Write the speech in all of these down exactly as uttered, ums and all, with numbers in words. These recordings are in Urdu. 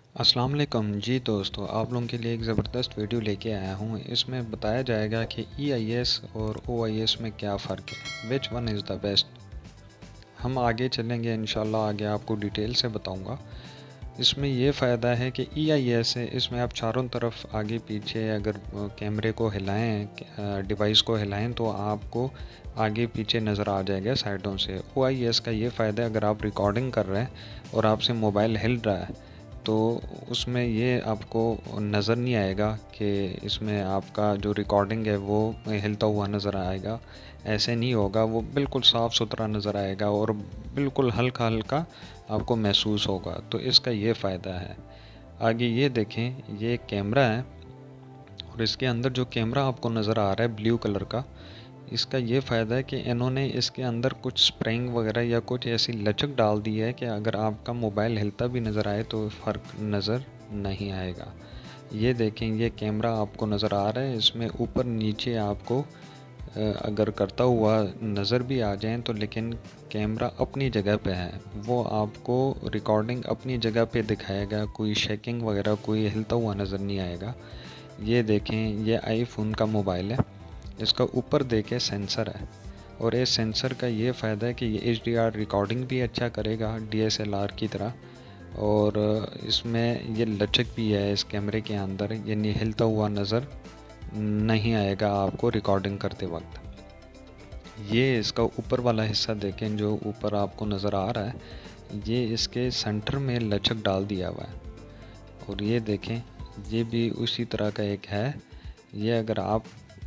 السلام علیکم جی دوستو، آپ لوگوں کے لیے ایک زبردست ویڈیو لے کے آیا ہوں۔ اس میں بتایا جائے گا کہ ای آئی ایس اور او آئی ایس میں کیا فرق ہے، which one is the best. ہم آگے چلیں گے انشاءاللہ، آگے آپ کو ڈیٹیل سے بتاؤں گا۔ اس میں یہ فائدہ ہے کہ ای آئی ایس ہے، اس میں آپ چاروں طرف آگے پیچھے اگر کیمرے کو ہلائیں، ڈیوائس کو ہلائیں تو آپ کو آگے پیچھے نظر آ جائے گا سائڈوں سے۔ او آئی ایس کا یہ فائدہ ہے، اگر آپ ریکارڈنگ کر رہے ہیں اور آپ سے موبائل ہل رہا ہے تو اس میں یہ آپ کو نظر نہیں آئے گا کہ اس میں آپ کا جو ریکارڈنگ ہے وہ ہلتا ہوا نظر آئے گا۔ ایسے نہیں ہوگا، وہ بالکل صاف ستھرا نظر آئے گا اور بالکل ہلکا ہلکا آپ کو محسوس ہوگا، تو اس کا یہ فائدہ ہے۔ آگے یہ دیکھیں، یہ کیمرہ ہے اور اس کے اندر جو کیمرہ آپ کو نظر آ رہا ہے بلیو کلر کا، اس کا یہ فائدہ ہے کہ انہوں نے اس کے اندر کچھ سپرنگ وغیرہ یا کچھ ایسی لچک ڈال دی ہے کہ اگر آپ کا موبائل ہلتا بھی نظر آئے تو فرق نظر نہیں آئے گا۔ یہ دیکھیں، یہ کیمرہ آپ کو نظر آ رہا ہے، اس میں اوپر نیچے آپ کو اگر کرتا ہوا نظر بھی آ جائیں تو لیکن کیمرہ اپنی جگہ پہ ہے، وہ آپ کو ریکارڈنگ اپنی جگہ پہ دکھائے گا، کوئی شیکنگ وغیرہ کوئی ہلتا ہوا نظر نہیں آئے گا۔ یہ دیکھیں، یہ آئی فون کا موبائل ہے، اس کا اوپر دیکھیں سینسر ہے، اور اس سینسر کا یہ فائدہ ہے کہ یہ ایچ ڈی آر ریکارڈنگ بھی اچھا کرے گا ڈی ایس ایل آر کی طرح، اور اس میں یہ لچک بھی ہے اس کیمرے کے اندر، یعنی ہلتا ہوا نظر نہیں آئے گا آپ کو ریکارڈنگ کرتے وقت۔ یہ اس کا اوپر والا حصہ دیکھیں جو اوپر آپ کو نظر آ رہا ہے، یہ اس کے سینٹر میں لچک ڈال دیا ہوا ہے، اور یہ دیکھیں یہ بھی اسی طرح کا ایک ہے۔ یہ اگر آپ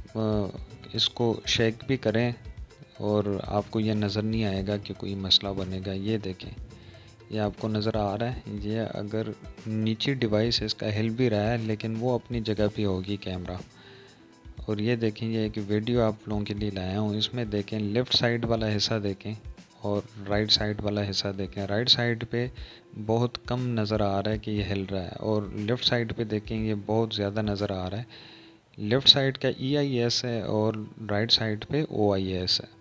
اس کو شیک بھی کریں اور آپ کو یہ نظر نہیں آئے گا کہ کوئی مسئلہ بنے گا۔ یہ دیکھیں، یہ آپ کو نظر آ رہا ہے، یہ اگر نیچے ڈیوائس اس کا ہل بھی رہا ہے لیکن وہ اپنی جگہ پہ ہوگی کیمرہ۔ اور یہ دیکھیں، یہ ایک ویڈیو آپ لوگوں کے لیے لایا ہوں، اس میں دیکھیں لیفٹ سائیڈ والا حصہ دیکھیں اور رائٹ سائیڈ والا حصہ دیکھیں۔ رائٹ سائیڈ پہ بہت کم نظر آ رہا ہے کہ یہ ہل رہا ہے، اور لیفٹ سائیڈ پہ دیکھیں یہ بہت زیادہ نظر آ رہا ہے۔ لیفٹ سائیڈ کا ای آئی ایس ہے اور رائٹ سائیڈ پہ او آئی ایس ہے۔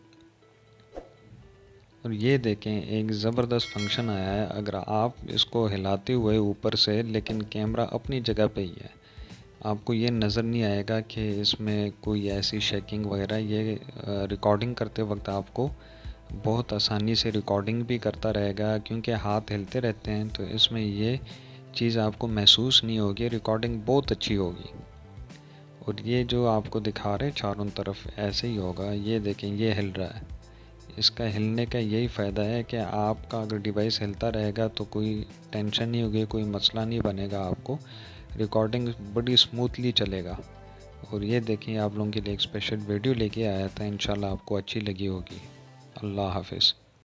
اور یہ دیکھیں، ایک زبردست فنکشن آیا ہے، اگر آپ اس کو ہلاتے ہوئے اوپر سے لیکن کیمرہ اپنی جگہ پہ ہی ہے، آپ کو یہ نظر نہیں آئے گا کہ اس میں کوئی ایسی شیکنگ وغیرہ۔ یہ ریکارڈنگ کرتے وقت آپ کو بہت آسانی سے ریکارڈنگ بھی کرتا رہے گا، کیونکہ ہاتھ ہلتے رہتے ہیں تو اس میں یہ چیز آپ کو محسوس نہیں ہوگی، ریکارڈنگ بہت اچھی ہوگی۔ اور یہ جو آپ کو دکھا رہے چاروں طرف ایسے ہی ہوگا۔ یہ دیکھیں، یہ ہل رہا ہے، اس کا ہلنے کا یہی فائدہ ہے کہ آپ کا اگر ڈیوائس ہلتا رہے گا تو کوئی ٹینشن نہیں ہوگی، کوئی مسئلہ نہیں بنے گا، آپ کو ریکارڈنگ بڑی سموتھلی چلے گا۔ اور یہ دیکھیں، آپ لوگوں کے لیے ایک اسپیشل ویڈیو لے کے آیا تھا، انشاءاللہ آپ کو اچھی لگی ہوگی۔ اللہ حافظ۔